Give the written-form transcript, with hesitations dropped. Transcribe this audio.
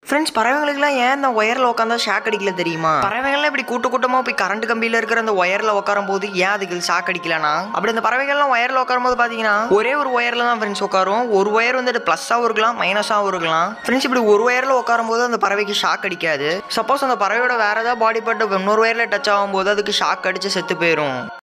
Friends, பறவைகளுக்குலாம் ஏன் இந்த ஒயரில் உட்காந்தா ஷாக் அடிக்கல தெரியுமா? பறவைகள்லாம் இப்படி கூட்டமாக போய் கரண்ட் கம்பியில் இருக்கிற அந்த ஒயரில் உட்காரும் போது ஏன் அதுக்கு ஷாக் அடிக்கலனா, அப்படி அந்த பறவைகள்லாம் ஒயரில் உட்காரும் போது பார்த்தீங்கன்னா ஒரே ஒரு ஒயரில் தான் ஃப்ரெண்ட்ஸ் உட்காரும். ஒரு ஒயர் வந்துட்டு ப்ளஸ்ஸாகவும் இருக்கலாம், மைனஸாகவும் இருக்கலாம். ஃப்ரெண்ட்ஸ், இப்படி ஒரு ஒயரில் உட்காரும் போது அந்த பறவைக்கு ஷாக் அடிக்காது. சப்போஸ் அந்த பறவையோட வேற ஏதாவது பாடி பார்ட் இன்னொரு ஒயரில் டச் ஆகும்போது அதுக்கு ஷாக் அடிச்சு செத்து போயிடும்.